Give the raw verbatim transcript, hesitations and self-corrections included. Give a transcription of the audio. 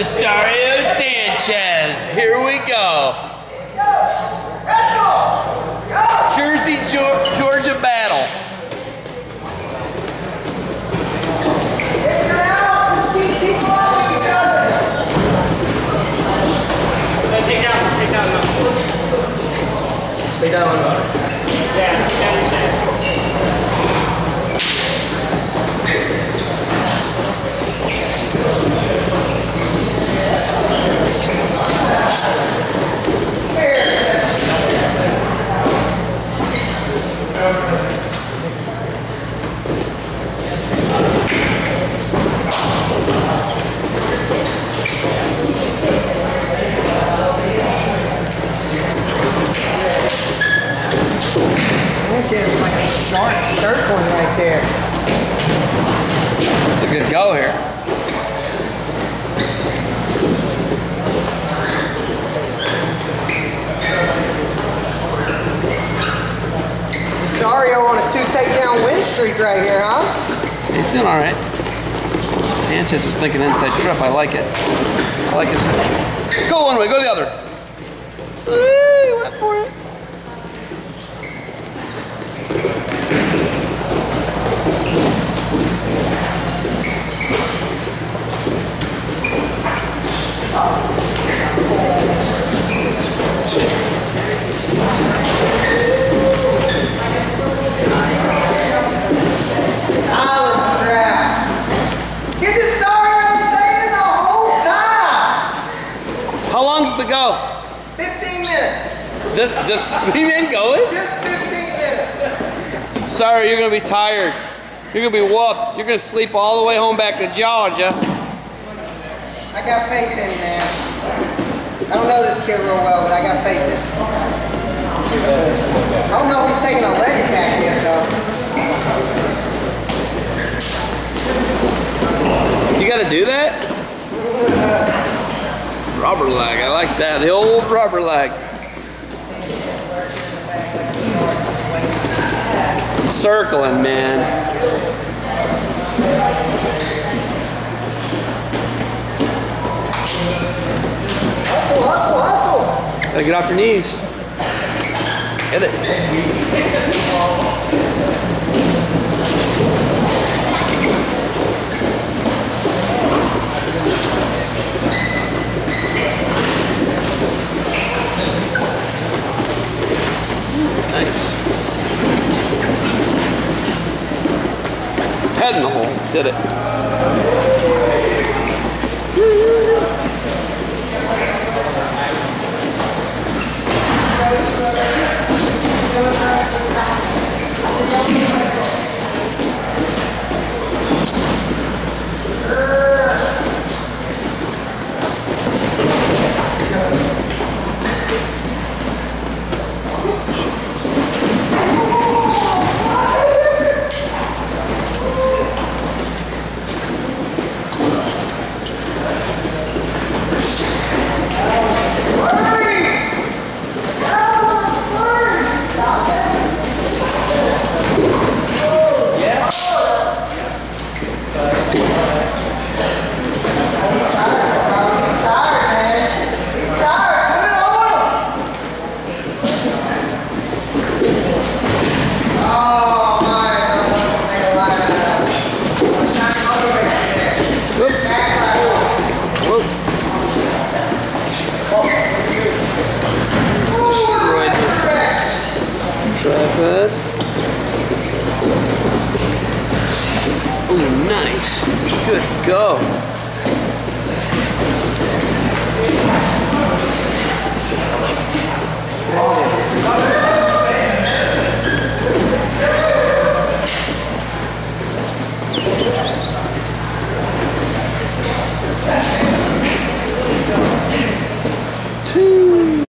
Rosario Sanchez. Here we go. Jersey, Georgia battle. Take down, take down. Take down one. Yeah, stand your stand. It's like a sharp circling right there. It's a good go here. Rosario on a two takedown win streak right here, huh? He's doing all right. Sanchez was thinking inside strip. I like it. I like it. Go one way, go the other. Woo, went for it. Solid strap. Get this Rosario staying the whole time. How long's the go? fifteen minutes. Just, just three men going? Just fifteen minutes. Sorry, you're gonna be tired. You're gonna be whooped. You're gonna sleep all the way home back to Georgia. I got faith in him, man. I don't know this kid real well, but I got faith in him. I don't know if he's taking a leg attack yet, though. You gotta do that? Rubber leg, I like that. The old rubber leg. Circling, man. Hustle, hustle, hustle. Gotta get off your knees. Hit it. Nice. Head in the hole. Did it. Tripod. Oh, nice. Good go.